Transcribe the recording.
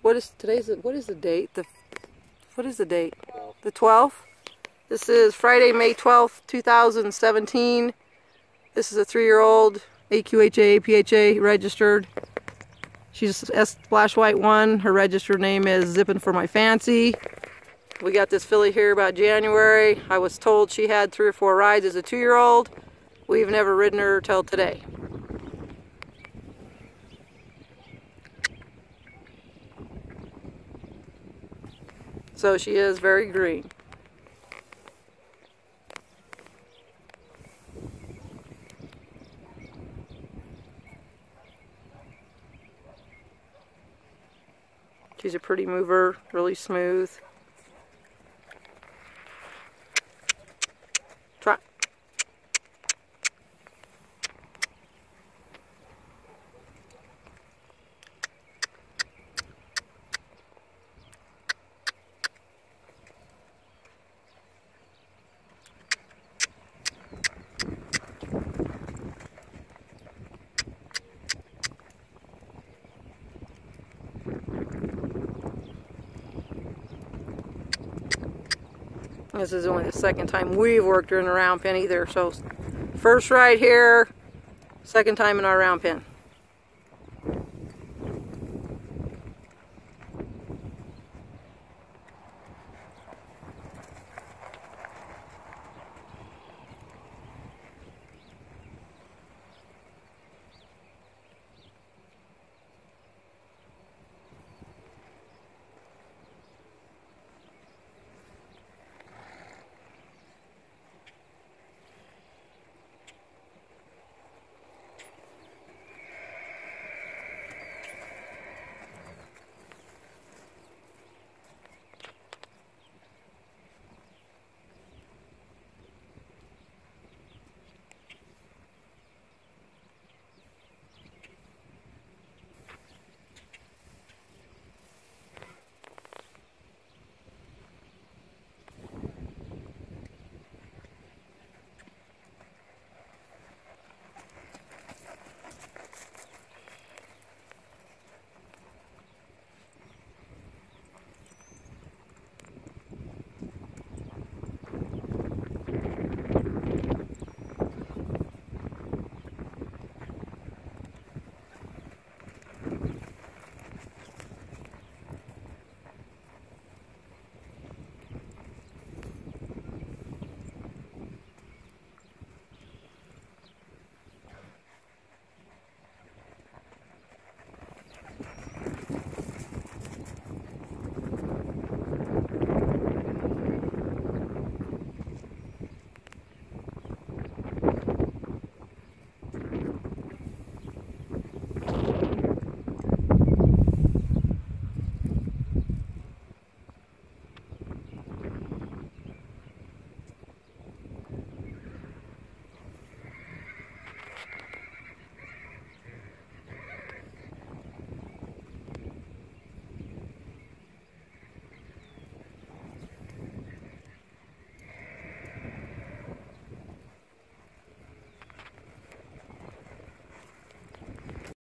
what is today's? What is the date? What is the date? The 12th. This is Friday, May 12th, 2017. This is a 3-year-old, AQHA, APHA registered. She's S Flash White 1. Her registered name is Zippin For My Fancy. We got this filly here about January. I was told she had 3 or 4 rides as a 2-year-old. We've never ridden her till today. So she is very green. She's a pretty mover, really smooth. Try. This is only the second time we've worked her in a round pen either. So first ride here, second time in our round pen.